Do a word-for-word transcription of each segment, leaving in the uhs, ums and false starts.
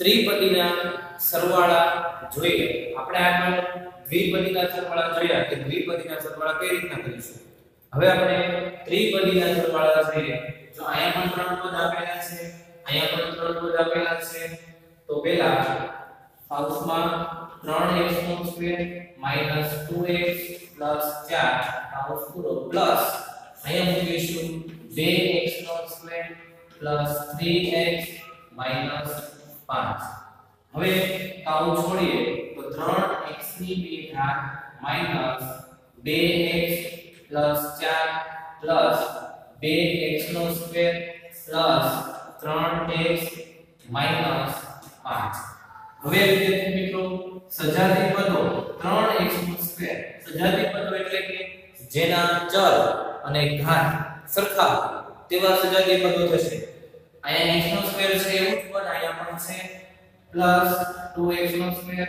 ત્રિપદીના સરવાળા જોઈએ. આપણે આગળ દ્વિપદીના સરવાળા જોયા કે દ્વિપદીના સરવાળા કઈ રીતના કરીશું. હવે આપણે ત્રિપદીના સરવાળા જોઈએ. જો અહીંયા પણ ત્રણ પદ આપેલા છે, અહીંયા પણ ત્રણ પદ આપેલા છે, તો પહેલા કૌંસમાં ત્રણ એક્સ નો square minus two x plus ચાર કૌંસ પૂરો પ્લસ અહીંયા મૂકીશું બે એક્સ નો square plus three x minus પાંચ. હવે કૌંસ છોડીએ તો ત્રણ એક્સ ની બે ઘાત માઈનસ બે એક્સ પ્લસ ચાર પ્લસ બે એક્સ નો સ્ક્વેર પ્લસ ત્રણ એક્સ માઈનસ પાંચ. હવે વિદ્યાર્થી મિત્રો સજાતી પદો ત્રણ એક્સ નો સ્ક્વેર સજાતી પદો એટલે કે જેના ચલ અને ઘાત સરખા તેવા સજાતી પદો થશે. અહીંયા x નો સ્ક્વેર છે એવું જ પદ અહીંયા પણ છે પ્લસ ટુ એક્સ નો સ્ક્વેર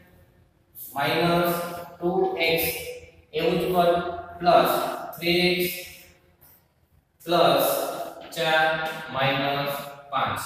માઈનસ ટુ એક્સ એવું જ પદ પ્લસ થ્રી એક્સ પ્લસ ચાર માઈનસ પાંચ.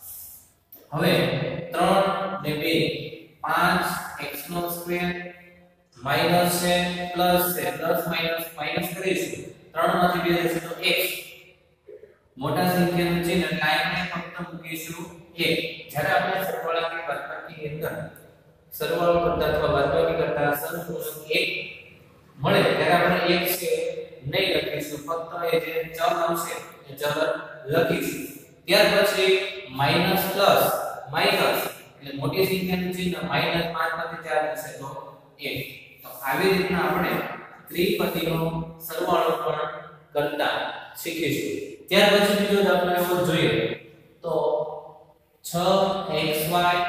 હવે ત્રણ ને બે પાંચ એક્સ નો સ્ક્વેર માઈનસ છે પ્લસ છે પ્લસ માઈનસ માઈનસ કરીશું ત્રણ માંથી બે જશે તો x મોટા સંખ્યાનું ચિહ્ન એટલે આપણે ફક્ત મૂકીશું એક. જ્યારે આપણે સરવાળા કે બાદબાકી અંદર સરવાળો કરતા અથવા બાદબાકી કરતા સંપૂર્ણ એક મળે ત્યારે આપણે એક છે નહીં લખીશું, ફક્ત એ જે ચલ આવશે એ ચલ લખીશું. ત્યાર પછી માઈનસ પ્લસ માઈનસ એટલે મોટી સંખ્યાનું ચિહ્ન માઈનસ પાંચ માંથી ચાર થશે તો એક. તો આવી રીતના આપણે ત્રિપદીનો સરવાળો પણ કરતા શીખીશું. ત્યાર પછી બીજો દાખલો એવો જોઈએ તો છ એક્સ વાય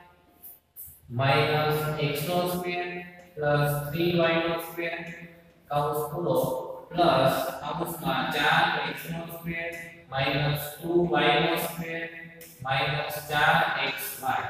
માઈનસ એક્સ નો સ્ક્વેર પ્લસ થ્રી વાય નો સ્ક્વેર કૌંસ પૂરો પ્લસ કૌંસમાં ચાર એક્સ નો સ્ક્વેર માઈનસ ટુ વાય નો સ્ક્વેર માઈનસ ચાર એક્સ વાય.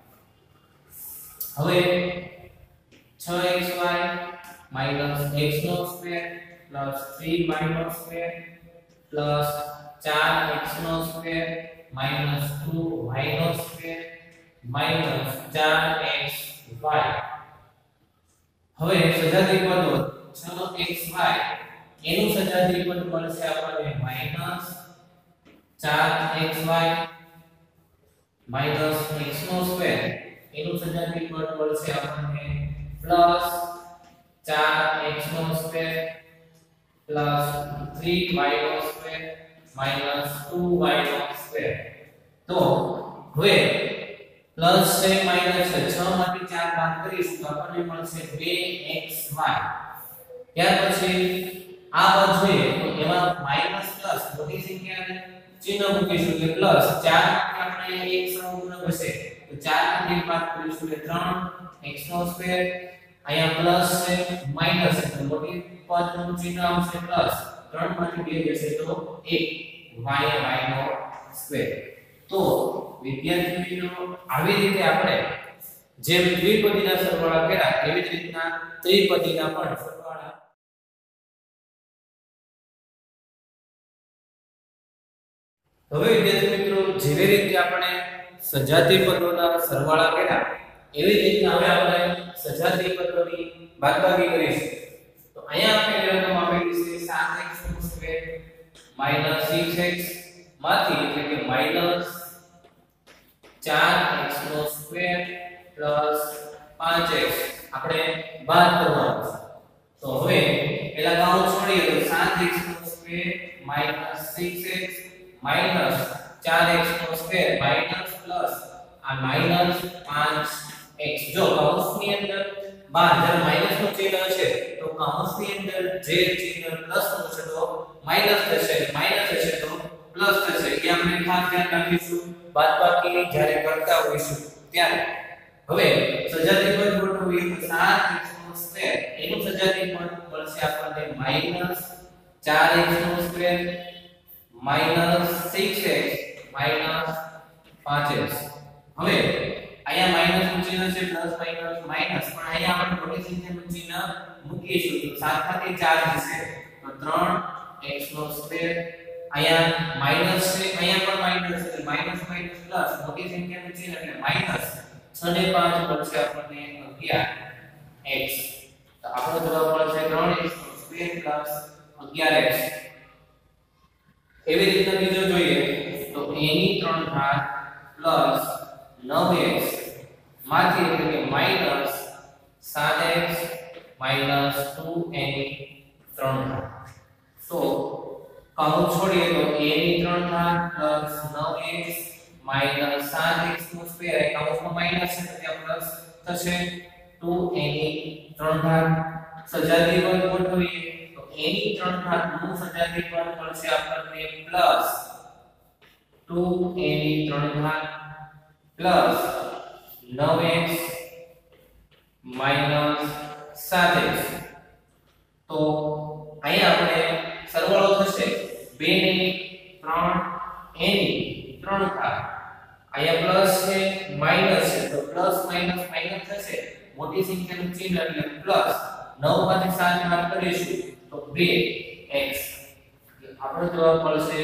હવે છ એક્સ વાય માઈનસ એક્સ નો સ્ક્વેર પ્લસ થ્રી વાય નો સ્ક્વેર પ્લસ ચાર એક્સ નો સ્ક્વેર માઈનસ ટુ વાય નો સ્ક્વેર માઈનસ ચાર એક્સ વાય. હવે સજાતી પદો છ એક્સ વાય એનું સજાતી પદ મળશે આપણને માઈનસ ચાર એક્સ વાય માઈનસ એક્સ નો સ્ક્વેર એનું સજાતી પદ મળશે આપણને પ્લસ ચાર એક્સ નો સ્ક્વેર પ્લસ થ્રી વાય નો સ્ક્વેર માઈનસ ટુ વાય નો સ્ક્વેર. તો હવે પ્લસ છે માઈનસ છે છ માંથી ચાર બાદ કરીશું તો આપણને મળશે બે એક્સ વાય. ત્યાર પછી આ પદ જોઈએ તો એમાં માઈનસ પ્લસ મોટી સંખ્યાને ચિહ્ન મૂકીશું કે પ્લસ ચાર માંથી આપણે એક સમૂહ બચશે તો ચાર માંથી બાદ કરીશું એટલે ત્રણ એક્સ નો સ્ક્વેર અહીંયા પ્લસ છે માઈનસ છે તો મોટી પદનું ચિહ્ન આવશે પ્લસ ત્રણ માંથી બે જશે તો એક વાય વાય નો સ્ક્વેર. તો વિદ્યાર્થી મિત્રો આવી રીતે આપણે જેમ દ્વિપદીના સરવાળા કર્યા એવી જ રીતના ત્રિપદીના પણ સરવાળા. હવે વિદ્યાર્થી મિત્રો જેવી રીતે આપણે સજાતી પદોના સરવાળા કર્યા એવી જ રીતના હવે આપણે સજાતી પદોની બાદબાકી કરીશું. તો અહીંયા આપણે રકમ આપેલી છે સાત એક્સ નો સ્ક્વેર માઈનસ સિક્સ એક્સ માંથી એટલે કે માઈનસ ચાર એક્સ નો સ્ક્વેર પ્લસ પાંચ એક્સ આપણે બાદ કરવાનું છે. તો હવે પહેલા કૌંસ છોડીએ તો સાત એક્સ નો square minus six x minus ચાર એક્સ નો સ્ક્વેર માઈનસ પ્લસ આ માઈનસ પાંચ એક્સ. જો કૌંસની અંદર બાર જ્યારે માઈનસ નું ચિહ્ન હશે તો કૌંસની અંદર જે ચિહ્ન પ્લસ નું છે તો માઈનસ થશે, માઈનસ હશે તો પ્લસ થશે. એ આપણે ખાસ ધ્યાન રાખીશું બાદબાકી જ્યારે કરતા હોઈશું ત્યારે. હવે સજાતી પદ ગોઠવીએ તો સાત એક્સ નો સ્ક્વેર એનું સજાતી પદ મળશે આપણને માઈનસ ચાર એક્સ નો square minus six x minus પાંચ એક્સ. હવે અહીંયા માઈનસ નું ચિહ્ન છે પ્લસ માઈનસ માઈનસ પણ અહીંયા આપણે મોટી સંખ્યાનું ચિહ્ન મૂકીશું તો સાત માંથી ચાર જશે તો ત્રણ એક્સ નો સ્ક્વેર અહીંયા માઈનસ છે, અહીંયા પણ માઈનસ છે, માઈનસ માઈનસ પ્લસ મોટી સંખ્યાનું ચિહ્ન એટલે માઈનસ છ ને પાંચ મળશે આપણને અગિયાર x. તો આપણો જવાબ મળશે ત્રણ x નો સ્ક્વેર પ્લસ અગિયાર x. એવી રીતના બીજો જોઈએ તો a ની ત્રણ ઘાત પ્લસ નવ x માંથી એટલે કે માઈનસ સાત x માઈનસ ટુ a ની ત્રણ ઘાત. તો કૌંસ છોડીએ તો a ની ત્રણ ઘાત પ્લસ નવ x માઈનસ સાત x નો સ્ક્વેર એ કૌંસમાં માઈનસ છે તો ત્યાં પ્લસ થશે ટુ a ની ત્રણ ઘાત. સજાતી પદ ગોઠવીએ તો a ની ત્રણ ઘાત નું સજાતી પદ મળશે આપણને પ્લસ ટુ a ની ત્રણ ઘાત પ્લસ નવ x માઈનસ સાત x. તો અહીંયા આપણે સરવાળો થશે બે ને ત્રણ a ની ત્રણ ઘાત, અહીંયા પ્લસ છે માઈનસ છે તો પ્લસ માઈનસ માઈનસ થશે, મોટી સંખ્યાનું ચિહ્ન એટલે પ્લસ નવ માંથી સાત બાદ કરીશું તો બે x. આપણો જવાબ મળશે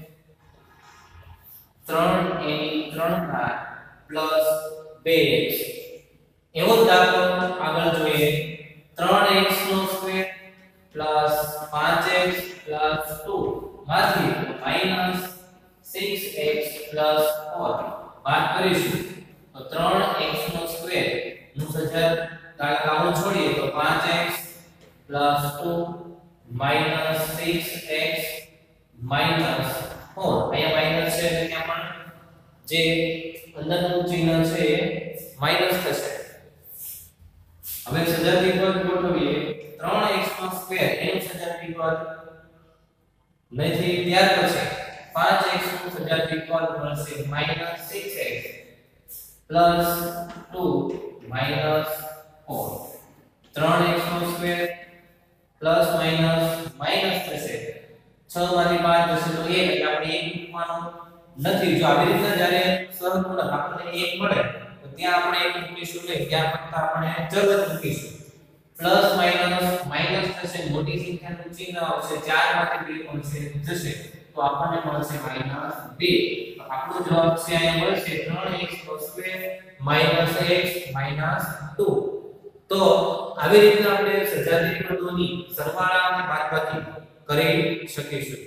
ત્રણ a ની ત્રણ ઘાત પ્લસ બે x. એવો જ દાખલો આગળ જોઈએ ત્રણ x નો સ્ક્વેર પ્લસ પાંચ x પ્લસ ટુ માંથી minus six x plus four બાદ કરીશું તો ત્રણ x નો સ્ક્વેર નું સજાત કાળો છોડીએ તો પાંચ x plus two minus six x minus four. અહીંયા માઈનસ છે એટલે ત્યાં પણ જે અંદરનું ચિહ્ન છે એ માઈનસ થશે. હવે સજાતી પદ ગોઠવીએ ત્રણ x નો સ્ક્વેર એનું સજાતી પદ નથી ત્યાર પછી પાંચ x નું સજાતી પદ મળશે minus six x plus two minus four. ત્રણ x નો સ્ક્વેર પ્લસ માઈનસ માઈનસ થશે, છ માંથી પાંચ જશે તો એક એટલે આપણે એક મૂકવાનો નથી. જો આવી રીતના જ્યારે સહગુણક આપણને એક મળે તો ત્યાં આપણે એક મૂકીશું નહીં, ત્યાં ફક્ત આપણે ચલ જ મૂકીશું. પ્લસ માઈનસ માઈનસ થશે, મોટી સંખ્યાનું ચિહ્ન આવશે, ચાર માંથી બે મળશે જશે તો આપણને મળશે માઈનસ બે. તો આપણો જવાબ છે અહીંયા મળશે ત્રણ x નો square minus x minus two. તો આવી રીતના આપણે સજાતીય પદોની સરવાળા અને બાદબાકી કરી શકીશું.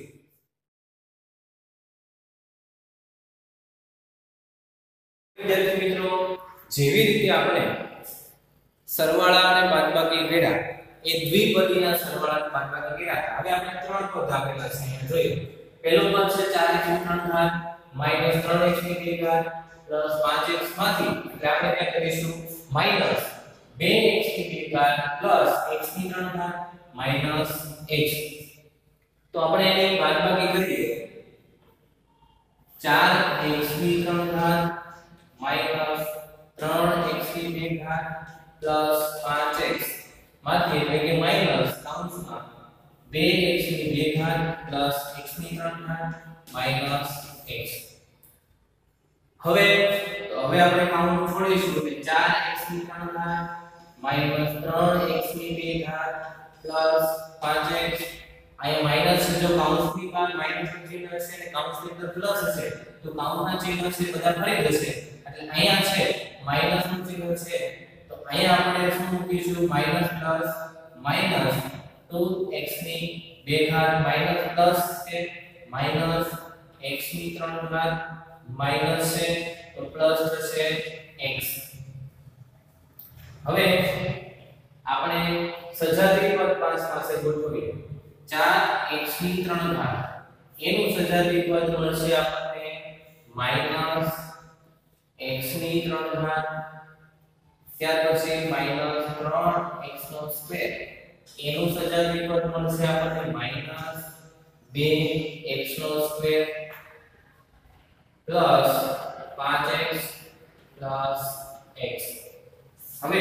વિદ્યાર્થી મિત્રો, જેવી રીતે આપણે સરવાળા અને બાદબાકી કર્યા એ દ્વિપદીના સરવાળા અને બાદબાકી કર્યા. હવે આપણે ત્રણ પદ આપેલા છે અહીંયા જોઈએ. પહેલું પદ છે ચાર x ની ત્રણ ઘાત માઈનસ ત્રણ x ની બે ઘાત પ્લસ પાંચ x માંથી એટલે આપણે क्या કરીશું માઈનસ બે x ની બે ઘાત પ્લસ x ની ત્રણ ઘાત માઈનસ x. તો આપણે એને બાદબાકી કરીએ ચાર x ની ત્રણ ઘાત માઈનસ ત્રણ x ની બે ઘાત પ્લસ પાંચ x માંથી એટલે કે માઈનસ કૌંસમાં બે x ની બે ઘાત પ્લસ x ની ત્રણ ઘાત માઈનસ x. હવે હવે આપણે કૌંસ છોડીશું એટલે ચાર x ની ત્રણ ઘાત માઈનસ ત્રણ x ની બે ઘાત પ્લસ પાંચ x. અહીંયા માઈનસ છે, જો કૌંસની બહાર માઈનસ નું ચિહ્ન હશે અને કૌંસની અંદર પ્લસ હશે તો કૌંસના ચિહ્ન છે બધા ફરી જશે, એટલે અહીંયા છે માઈનસ નું ચિહ્ન છે તો અહીંયા આપણે શું મૂકીશું minus plus minus two x ની બે ઘાત માઈનસ પ્લસ છે માઈનસ x ની ત્રણ ઘાત માઈનસ છે તો પ્લસ થશે x. હવે આપણે સજાતીય પદ પાંચ પાસે ગોઠવીએ ચાર x ની ત્રણ ઘાત એનું સજાતીય પદ મળશે આપણને માઈનસ x ની ત્રણ ઘાત ત્યાર પછી માઈનસ ત્રણ x નો સ્ક્વેર એનું સજાતીય પદ મળશે આપણને માઈનસ બે x નો સ્ક્વેર પ્લસ પાંચ x પ્લસ x. હવે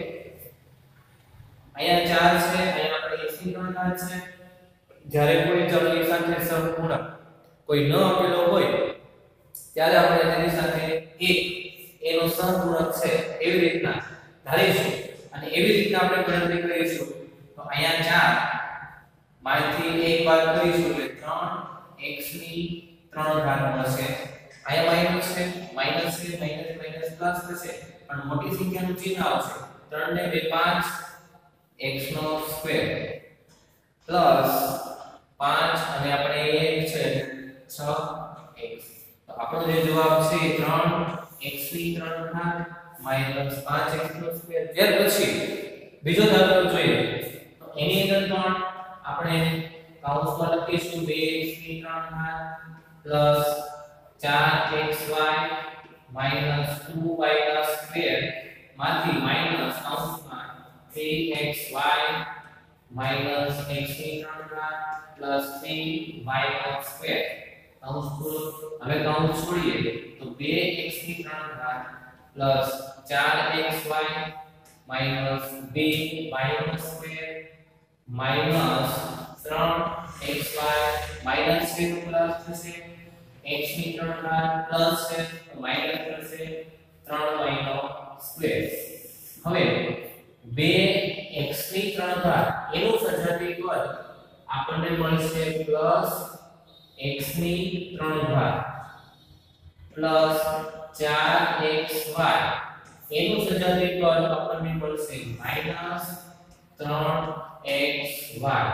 અહીંયા ચાર છે, અહીંયા આપણે x ની ત્રણ ઘાત છે. જ્યારે કોઈ ચલની સાથે સહગુણક કોઈ ન આપેલો હોય ત્યારે આપણે તેની સાથે એક એનો સહગુણક છે એવી રીતના ધારીશું અને એવી રીતના આપણે ગણતરી કરીશું. તો અહીંયા ચાર માંથી એક બાદ કરીશું એટલે ત્રણ x ની ત્રણ ઘાત મળશે. અહીંયા માઈનસ છે, માઈનસ છે, માઈનસ માઈનસ પ્લસ થશે પણ મોટી સંખ્યાનું ચિહ્ન આવશે. ત્રણ ને બે પાંચ x નો સ્ક્વેર પ્લસ પાંચ અને આપણે એક છે છ x. તો આપણો જે જવાબ છે ત્રણ x ની ત્રણ ઘાત માઈનસ પાંચ x નો સ્ક્વેર. ત્યાર પછી બીજો દાખલો જોઈએ તો એની અંદર પણ આપણે કૌંસમાં લખીશું બે x ની ત્રણ ઘાત પ્લસ ચાર x y minus two y ના સ્ક્વેર માંથી માઈનસ કૌંસમાં three x y minus x ની ત્રણ ઘાત પ્લસ થ્રી y નો સ્ક્વેર. કૌંસ પૂરો. હવે કૌંસ છોડીએ તો બે x ની ત્રણ ઘાત પ્લસ ચાર x y માઈનસ બે y નો સ્ક્વેર માઈનસ ત્રણ x y માઈનસ છે તો પ્લસ થશે x ની ત્રણ ઘાત પ્લસ છે તો માઈનસ થશે ત્રણ y નો સ્ક્વેર. હવે બે x ની ત્રણ ઘાત એનું સજાતીય પદ આપણને મળશે પ્લસ x ની ત્રણ ઘાત પ્લસ ચાર x y એનું સજાતીય પદ આપણને મળશે માઈનસ ત્રણ x y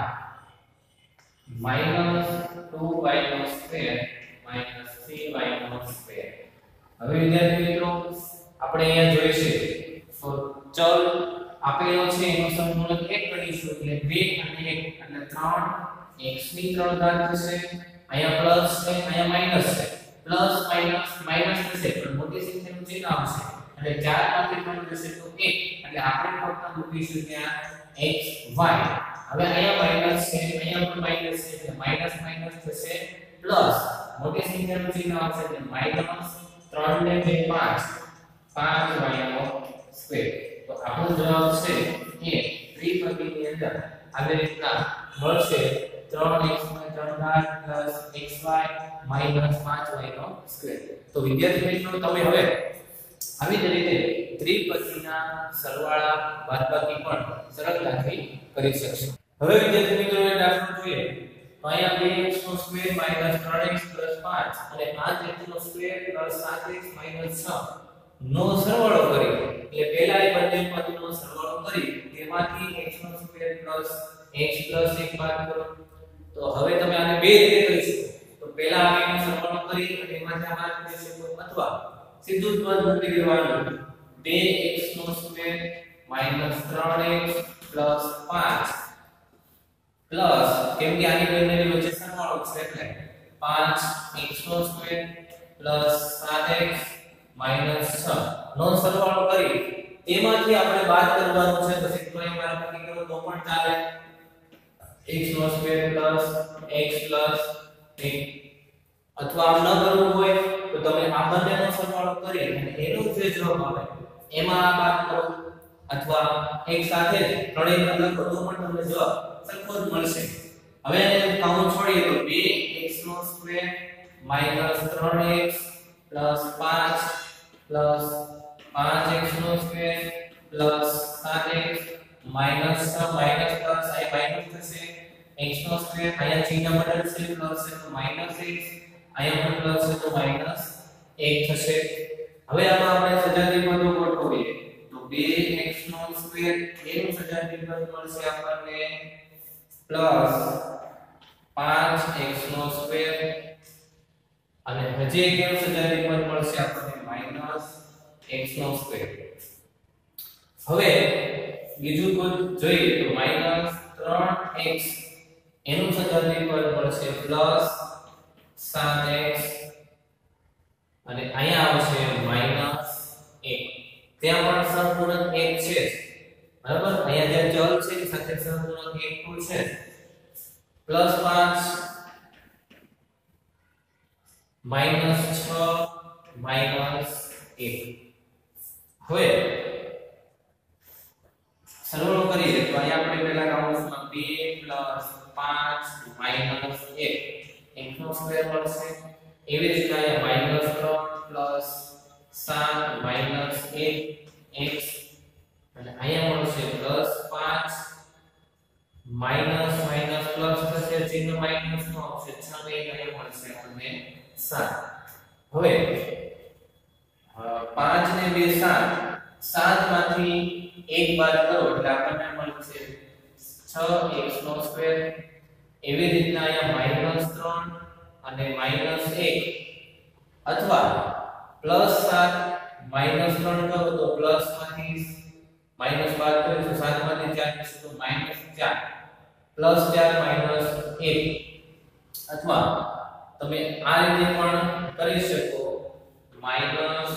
minus two y નો સ્ક્વેર માઈનસ થ્રી y નો સ્ક્વેર. હવે વિદ્યાર્થી મિત્રો આપણે અહીંયા જોઈશે તો ચલ આપેલો છે એનો સમમૂલક એક ગણીશું એટલે બે અને એક એટલે ત્રણ x ની ત્રણ ઘાત થશે. અહીંયા પ્લસ છે અહીંયા માઈનસ છે પ્લસ માઈનસ માઈનસ થશે પણ મોટી સંખ્યાનું ચિહ્ન આવશે એટલે ચાર માંથી ત્રણ જશે તો એક એટલે આપણે ફક્ત મૂકીશું ત્યાં x y. હવે અહીંયા માઈનસ છે અહીંયા પણ માઈનસ છે એટલે માઈનસ માઈનસ થશે પ્લસ મોટી સંખ્યાનું ચિહ્ન આવશે એટલે માઈનસ ત્રણ ને બે પાંચ પાંચ y નો સ્ક્વેર. તો આપણો જવાબ છે એ ત્રિપદીની અંદર આવી રીતના મળશે ત્રણ x ની ત્રણ ઘાત પ્લસ xy માઈનસ પાંચ y નો સ્ક્વેર. તો વિદ્યાર્થી મિત્રો તમે હવે આવી જ રીતે ત્રિપદીના સરવાળા બાદબાકી પણ સરળતાથી કરી શકશો. હવે વિદ્યાર્થી મિત્રો એ દાખલો જોઈએ તો અહીંયા બે x નો સ્ક્વેર માઈનસ ત્રણ x પ્લસ પાંચ અને પાંચ x નો સ્ક્વેર પ્લસ સાત x માઈનસ છ નો સરવાળો કરી એટલે પહેલા એ બંને પદનો સરવાળો કરી તેમાંથી x નો સ્ક્વેર પ્લસ x પ્લસ એક બાદ કરો. તો હવે તમે આને બે રીતે કરી શકો. તો પહેલા આનો સરવાળો કરી અને એમાંથી આ બાદ કરી શકો અથવા સીધું જ પદ મૂકી દેવાનું બે x નો સ્ક્વેર માઈનસ ત્રણ x પ્લસ પાંચ પ્લસ કેમ કે આની બંનેની વચ્ચે સરવાળો છે એટલે પાંચ x નો સ્ક્વેર પ્લસ સાત x માઈનસ છ નો સરવાળો કરી તેમાંથી આપણે બાદ કરવાનું છે. પછી તો એ બાદબાકી કરો તો પણ ચાલે. x નો સ્ક્વેર પ્લસ x પ્લસ એક અથવા આમ ન કરવું હોય તો તમે આ બંનેનો સરવાળો કરી અને એનો જે જવાબ આવે એમાં આ બાદ કરો અથવા એક સાથે જ ત્રણેય લખો તો પણ તમને જવાબ સરખો જ મળશે. હવે કૌંસ છોડીએ તો બે x નો સ્ક્વેર માઈનસ ત્રણ x પ્લસ પાંચ પ્લસ પાંચ x નો સ્ક્વેર પ્લસ સાત x માઈનસ છ માઈનસ પ્લસ આ માઈનસ થશે x નો સ્ક્વેર અહીંયા ચિહ્ન બદલશે પ્લસ છે તો માઈનસ x અહીંયા પણ પ્લસ છે તો માઈનસ એક થશે. હવે આમાં આપણે સજાતીય પદો ગોઠવીએ તો બે x નો સ્ક્વેર એનું સજાતીય પદ મળશે આપણને પ્લસ પાંચ x નો સ્ક્વેર અને હજી એક કેવું સજાતીય પદ મળશે આપણને માઈનસ x નો સ્ક્વેર. હવે બીજું પદ જોઈએ તો માઈનસ ત્રણ x એનું સજાતીય પદ મળશે પ્લસ સાત x અને અહીંયા આવશે માઈનસ એક. ત્યાં પણ સહગુણક એક છે બરાબર. અહીંયા જે ચલ છે એની સાથે સહગુણક એક પણ છે પ્લસ પાંચ માઈનસ છ માઈનસ એક. હવે સરવાળો કરીએ તો અહીંયા આપણે પહેલા કૌંસમાં બે પ્લસ પાંચ માઈનસ એક x નો સ્ક્વેર મળશે. એવી રીતે અહીંયા માઈનસ ત્રણ પ્લસ સાત માઈનસ એક x અને અહીંયા મળશે પ્લસ પાંચ માઈનસ માઈનસ પ્લસ થશે આવશે ચિહ્ન માઈનસ નું આવશે છ ને એક અહીંયા મળશે આપણને સાત હવે પાંચ ને બે સાત સાત માંથી એક બાદ કરો એટલે આપણને મળશે છ x નો સ્ક્વેર એવી રીતના અહીંયા માઈનસ ત્રણ અને માઈનસ એક અથવા પ્લસ સાત માઈનસ ત્રણ કરો તો પ્લસ માંથી માઈનસ બાદ કરીશું સાત માંથી ચાર કરીશું તો માઈનસ ચાર પ્લસ ચાર માઈનસ એક અથવા તમે આ રીતે પણ કરી શકો માઈનસ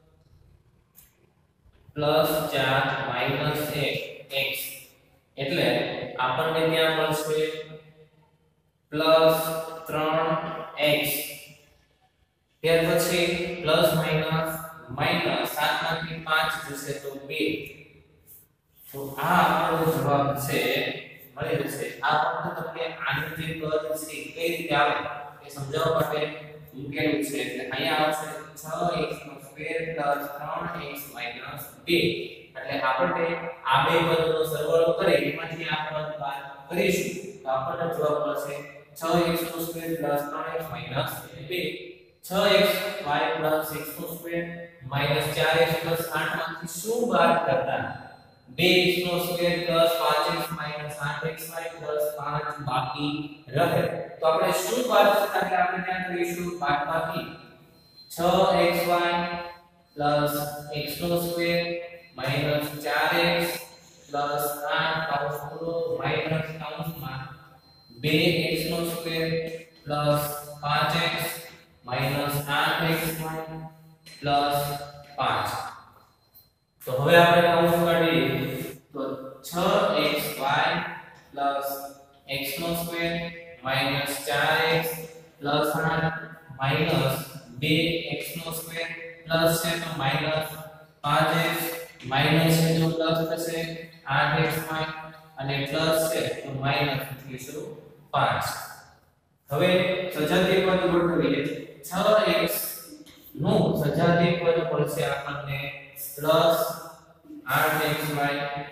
પ્લસ ચાર માઈનસ એક x એટલે આપણને ત્યાં મળશે પ્લસ ત્રણ x ત્યાર પછી પ્લસ માઈનસ માઈનસ સાત માંથી પાંચ જશે તો બે તો આ આપણો જવાબ છે મળી જશે આ ફક્ત તમને આનું જે પદ છે કઈ રીતે આવે એ સમજાવવા માટે મૂકેલું છે એટલે અહીંયા આવશે છ x નો સ્ક્વેર પ્લસ ત્રણ x માઈનસ બે એટલે આપણે આ બે પદોનો સરવાળો કરી એમાંથી આ પદ બાદ કરીશું તો આપણને જવાબ મળશે છ x નો સ્ક્વેર પ્લસ ત્રણ x માઈનસ બે છ x y પ્લસ x નો સ્ક્વેર માઈનસ ચાર x પ્લસ આઠ માંથી શું બાદ કરતા બે x નો સ્ક્વેર પ્લસ પાંચ x માઈનસ આઠ x y પ્લસ પાંચ બાકી રહે તો આપણે શું બાદ કરતા એટલે આપણે ત્યાં કરીશું બાદબાકી છ x y પ્લસ x નો સ્ક્વેર માઈનસ ચાર x પ્લસ આઠ કૌંસ પૂરો માઈનસ કૌંસમાં બે x નો સ્ક્વેર પ્લસ પાંચ x માઈનસ આઠ x y પ્લસ પાંચ તો હવે આપણે કૌંસ કાઢીએ તો છ x y પ્લસ x નો સ્ક્વેર માઈનસ ચાર x પ્લસ આઠ માઈનસ બે x નો સ્ક્વેર પ્લસ છે તો માઈનસ પાંચ x માઈનસ છે તો પ્લસ થશે આઠ x y અને પ્લસ છે તો માઈનસ લખીશું પાંચ હવે સજાતીય પદ ગોઠવીએ છ x નું સજાતીય પદ મળશે આપણને પ્લસ આઠ x y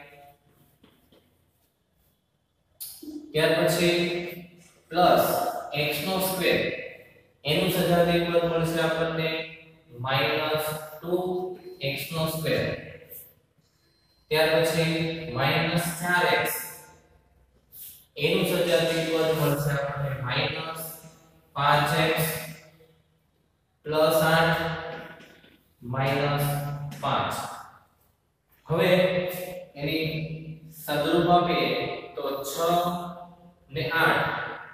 ત્યાર પછી પ્લસ x નો સ્ક્વેર એનું સજાતીય પદ મળશે આપણને માઈનસ ટુ x નો સ્ક્વેર ત્યાર પછી માઈનસ ચાર x એનું સજાતીય પદ મળશે આપણને માઈનસ પાંચ x પ્લસ આઠ માઈનસ પાંચ હવે એની સદરૂપ આપીએ તો છ ને આઠ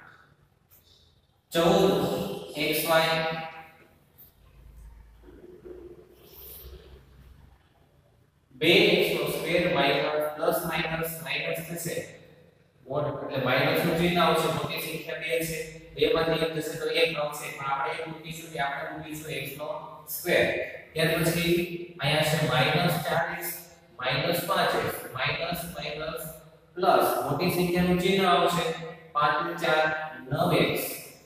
ચૌદ xy બે x નો square minus plus minus minus થશે મોટ એટલે માઈનસ નું ચિહ્ન આવશે મોટી સંખ્યા બે છે બે માંથી એક જશે તો એક આવશે પણ આપણે એ મૂકીશું કે આપણે મૂકીશું x નો સ્ક્વેર ત્યાર પછી અહીંયા છે માઈનસ ચાર x માઈનસ પાંચ x માઈનસ માઈનસ પ્લસ મોટી સંખ્યાનું ચિહ્ન આવશે પાંચ ને ચાર નવ x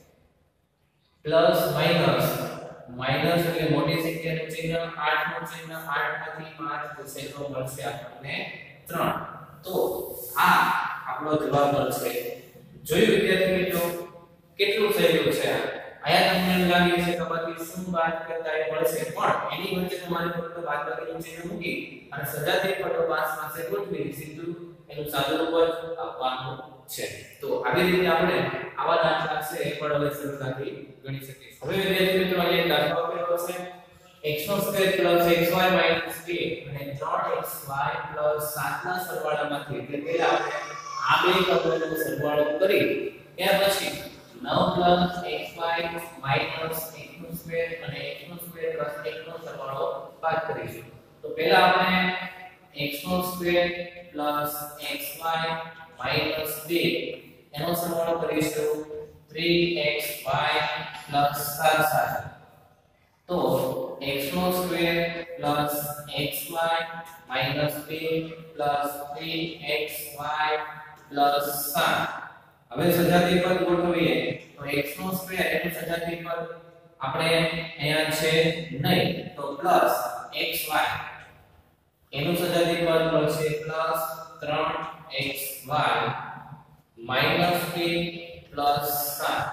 પ્લસ માઈનસ માઈનસ એટલે મોટી સંખ્યાનું ચિહ્ન આઠ નું ચિહ્ન આઠ માંથી પાંચ જશે તો મળશે આપણને ત્રણ તો આ આપણો જવાબ મળશે જોયું વિદ્યાર્થી મિત્રો કેટલું સહેલું છે આયા તમને એમ લાગે છે કે બાકી શું બાદ કરતા એ મળશે પણ એની વચ્ચે તમારે ફક્ત બાદબાકીનું ચિહ્ન મૂકી અને સજાતીય પદો પાંચ પાસે ગોઠવી સીધું એનું સાદુરૂપ જ આપવાનું છે તો આવી રીતે આપણે આવા દાખલા છે એ પણ હવે સરળતાથી ગણી શકીએ હવે વિદ્યાર્થી મિત્રો અહીંયા દાખલો આપેલો છે x નો સ્ક્વેર પ્લસ xy માઈનસ બે અને ત્રણ x y પ્લસ સાત ના સરવાળામાંથી એટલે પહેલા આપણે આ બે પદોનો સરવાળો કરી ત્યાર પછી નવ પ્લસ xy માઈનસ x નો સ્ક્વેર અને x નો સ્ક્વેર પ્લસ x નો સરવાળો બાદ કરીશું તો પહેલા આપણે x નો સ્ક્વેર પ્લસ xy માઈનસ બે એનો સરવાળો કરીશું થ્રી એક્સ વાય પ્લસ સાત સાથે તો x નો સ્ક્વેર પ્લસ xy માઈનસ બે plus three x y plus સાત હવે સજાતીય પદ ગોઠવીએ તો x નો સ્ક્વેર એનું સજાતીય પદ આપણે અહીંયા છે નહીં તો પ્લસ xy એનું સજાતીય પદ મળશે પ્લસ ત્રણ એક્સ વાય માઈનસ બે પ્લસ સાત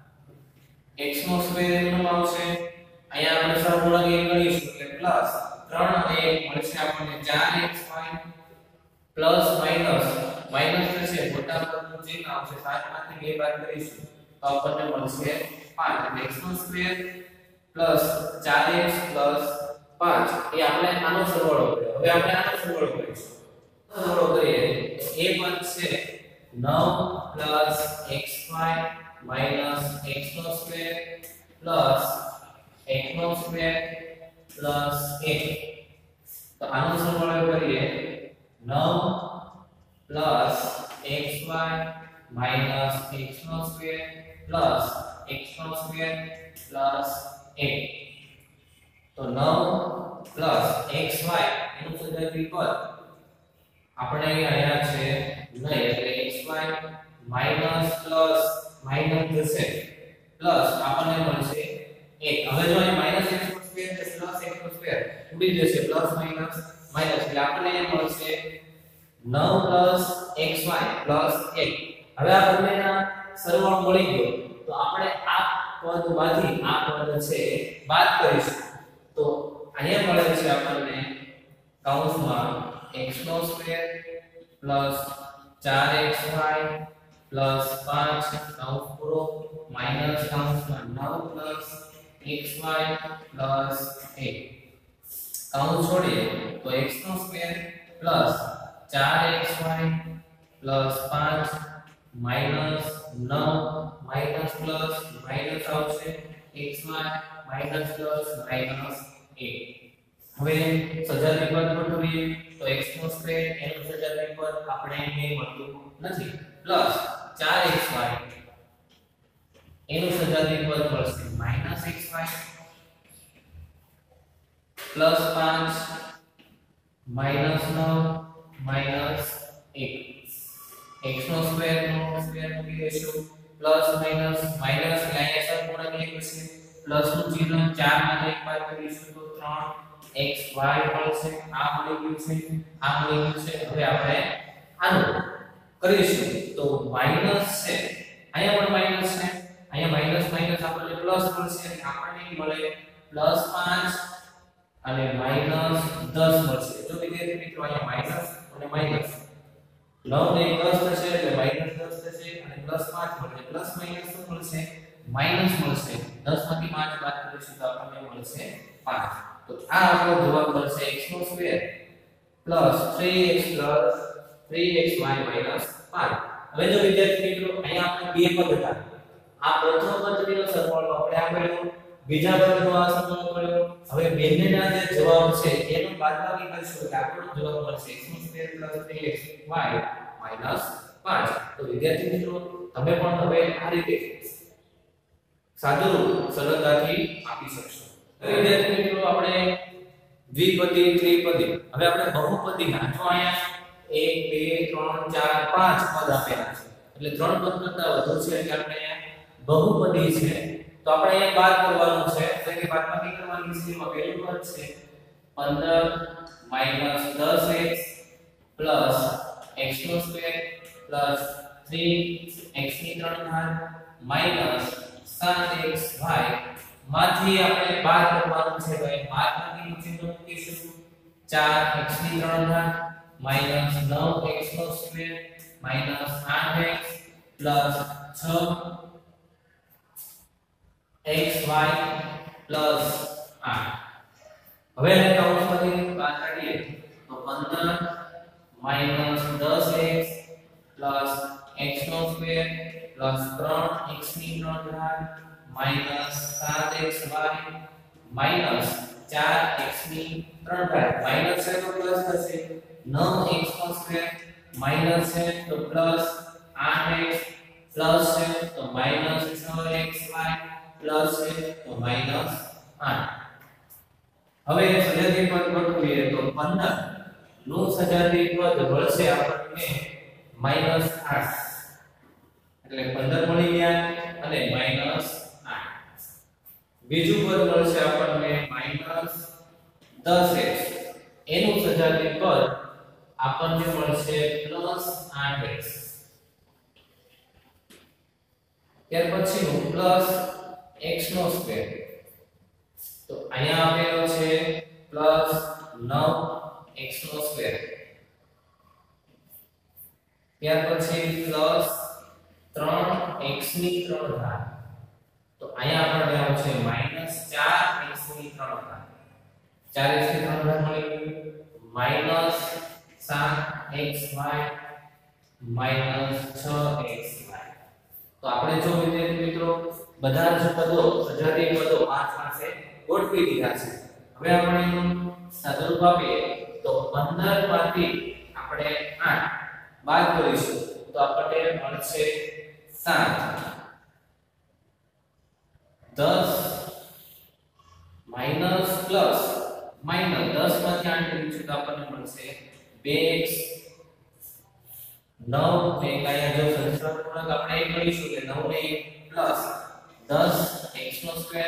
x નો સ્ક્વેર એનું આવશે અહીંયા આપણે સરવાળો એ કરીશું એટલે પ્લસ ત્રણ અને એક મળશે આપણને ચાર x y plus minus minus થશે મોટા પદનું ચિહ્ન આવશે સાત માંથી બે બાદ કરીશું તો આપણને મળશે પાંચ એટલે x નો સ્ક્વેર પ્લસ ચાર એક્સ પ્લસ પાંચ એ આપણે આનો સરવાળો કર્યો હવે આપણે આનો સરવાળો કરીશું સરવાળો કરીએ એ પદ છે નવ plus x y minus x નો સ્ક્વેર પ્લસ x નો સ્ક્વેર પ્લસ એક તો આનો સરવાળો કરીએ નવ plus x y minus x નો સ્ક્વેર પ્લસ x નો સ્ક્વેર પ્લસ એક તો નવ પ્લસ એક્સ વાય એનું સજાતી પદ આપણે અહીંયા છે નહીં એટલે x y minus plus minus થશે પ્લસ આપણને મળશે એક હવે જો અહીં માઈનસ x નો સ્ક્વેર છે પ્લસ x નો સ્ક્વેર ઉડી જશે પ્લસ માઈનસ માઈનસ એટલે આપણને અહીંયા મળશે નવ પ્લસ એક્સ વાય પ્લસ એક હવે આ બંનેના સરવાળો મળી ગયો તો આપણે આ પદમાંથી આ પદ છે બાદ કરીશું તો અહીંયા મળે છે આપણને કૌંસમાં x નો સ્ક્વેર પ્લસ ચાર એક્સ વાય પ્લસ પાંચ કૌંસ પૂરો માઈનસ કૌંસમાં નવ પ્લસ એક્સ વાય પ્લસ એક કૌંસ છોડીએ તો x નો સ્ક્વેર પ્લસ ચાર એક્સ વાય પ્લસ પાંચ માઈનસ નવ માઈનસ પ્લસ માઈનસ આવશે x y minus plus minus એક હવે સજાતી પદ ગોઠવીએ તો x નો સ્ક્વેર એનું સજાતી પદ આપણે એ મળતું નથી પ્લસ ચાર એક્સ વાય એનું સજાતી પદ મળશે માઈનસ એક્સ વાય પ્લસ પાંચ માઈનસ નવ માઈનસ એક x નો સ્ક્વેર નો સ્ક્વેર મૂકી દઈશું પ્લસ માઈનસ માઈનસ એટલે અહીંયા સંપૂર્ણ એક હશે પ્લસ નું ચિહ્ન ચાર માંથી એક બાદ કરીશું તો ત્રણ x y મળશે આ મળી ગયું છે આ મળી ગયું છે હવે આપણે આનું કરીશું તો માઈનસ છે અહીંયા પણ માઈનસ છે અહીંયા માઈનસ માઈનસ આપણને પ્લસ મળશે એટલે આપણને મળે પ્લસ પાંચ અને માઈનસ દસ મળશે જો વિદ્યાર્થી મિત્રો અહીંયા માઈનસ અને માઈનસ નવ ને દસ થશે એટલે માઈનસ દસ થશે અને પ્લસ પાંચ મળશે પ્લસ માઈનસ શું મળશે માઈનસ મળશે દસ માંથી પાંચ બાદ કરીશું તો આપણને મળશે પાંચ તો આ આપણો જવાબ મળશે x નો square plus three x plus three x y minus પાંચ હવે જો વિદ્યાર્થી મિત્રો અહીંયા આપણે બે પદ હતા આ પ્રથમ પદનો સરવાળો આપણે આપેલો બીજા પદનો આ સરવાળો મળ્યો હવે બંનેના જે જવાબ છે એનો બાદબાકી કરીશું એટલે આપણો જવાબ મળશે x નો square plus three x y minus પાંચ તો વિદ્યાર્થી મિત્રો તમે પણ હવે આ રીતે સાદું સરળતાથી આપી શકશો વિદ્યાર્થી મિત્રો આપણે દ્વિપદી ત્રિપદી હવે આપણે બહુપદીના જો અહીંયા એક બે ત્રણ ચાર પાંચ પદ આપેલા છે એટલે ત્રણ પદ કરતા વધુ છે એટલે આપણે અહીંયા બહુપદી છે તો આપણે અહીંયા બાદ કરવાનું છે એટલે કે બાદબાકી કરવાની છે એમાં પહેલું પદ છે પંદર માઈનસ દસ એક્સ પ્લસ x નો સ્ક્વેર પ્લસ થ્રી એક્સ ની ત્રણ ઘાત માઈનસ સાત એક્સ વાય માંથી આપણે બાદ કરવાનું છે તો એ બાદબાકીનું ચિહ્ન મૂકીશું ચાર એક્સ ની ત્રણ ઘાત માઈનસ નવ એક્સ નો સ્ક્વેર માઈનસ આઠ એક્સ પ્લસ છ એક્સ વાય પ્લસ આઠ હવે એને કૌંસમાંથી બાદ કાઢીએ તો પંદર માઈનસ દસ એક્સ પ્લસ x નો સ્ક્વેર પ્લસ ત્રણ એક્સ ની ત્રણ ઘાત માઈનસ સાત એક્સ વાય માઈનસ ચાર એક્સ ની ત્રણ ઘાત માઈનસ છે તો પ્લસ થશે નવ એક્સ નો સ્ક્વેર માઈનસ છે તો પ્લસ આઠ એક્સ પ્લસ છે તો માઈનસ છ એક્સ વાય પ્લસ છે તો માઈનસ આઠ હવે સજાતી પદ ગોઠવીએ તો પંદર નું સજાતી પદ મળશે આપણને માઈનસ આઠ એટલે પંદર મળી ગયા અને માઈનસ આઠ બીજું પદ મળશે આપણને માઈનસ દસ એક્સ એનું સજાતી પદ આપણને મળશે પ્લસ આઠ એક્સ ત્યાર પછીનું પ્લસ x નો સ્ક્વેર, તો અહીંયા આપેલો છે પ્લસ નવ x નો સ્ક્વેર, ત્યાર પછી પ્લસ ત્રણ x ની ત્રણ ઘાત, તો અહીંયા આપણને આવશે માઈનસ ચાર x ની ત્રણ ઘાત, ચાર x ની ત્રણ ઘાત મળી ગયું, માઈનસ સાત xy માઈનસ છ xy। તો આપણે જો વિદ્યાર્થી મિત્રો બધા જ પદો સજાતીય પદો પાંચ પાસે ગોઠવી દીધા છે। હવે આપણે એનું સાદુરૂપ આપીએ તો પંદર માંથી આપણે આઠ બાદ કરીશું તો આપણને મળશે સાત, દસ માઈનસ પ્લસ માઈનસ દસ માંથી આઠ કરીશું તો આપણને મળશે બે x, નવ ને અહીંયા જો સંખ્યા પૂર્ણાંક આપણે એ કરીશું કે નવ ને એક પ્લસ દસ x નો સ્ક્વેર,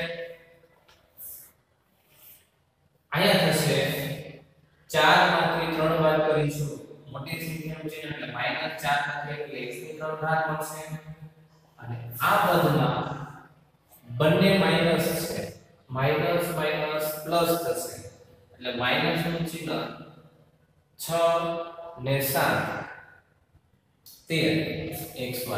અહીંયા થશે ચાર માંથી ત્રણ બાદ કરીશું મોટી સંખ્યાનું ચિહ્ન એટલે માઈનસ ચાર માંથી એટલે x ની ત્રણ ઘાત મળશે, અને આ પદમાં બંને માઈનસ છે, માઈનસ માઈનસ પ્લસ થશે એટલે માઈનસ નું ચિહ્ન છ ને સાત તેર xy।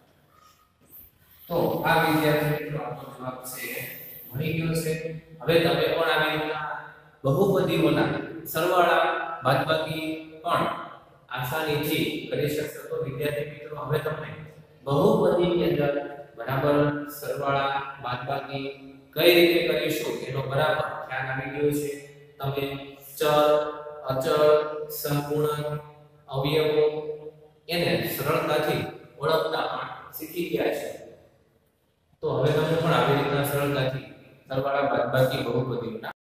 તો આ વિદ્યાર્થી મિત્રો આપણો જવાબ છે મળી ગયો છે। હવે તમે પણ આવી રીતના બહુપદીઓના સરવાળા બાદબાકી પણ આસાનીથી કરી શકશો। તો વિદ્યાર્થી મિત્રો હવે તમને બહુપદીની અંદર બરાબર સરવાળા બાદબાકી કઈ રીતે કરીશું એનો બરાબર ખ્યાલ આવી ગયો છે। તમે ચલ, અચળ, સંપૂર્ણ, અવયવો એને સરળતાથી ઓળખતા પણ શીખી ગયા છે। તો હવે તમે પણ આવી રીતના સરળતાથી સરવાળા બાદબાકી બહુપદીઓના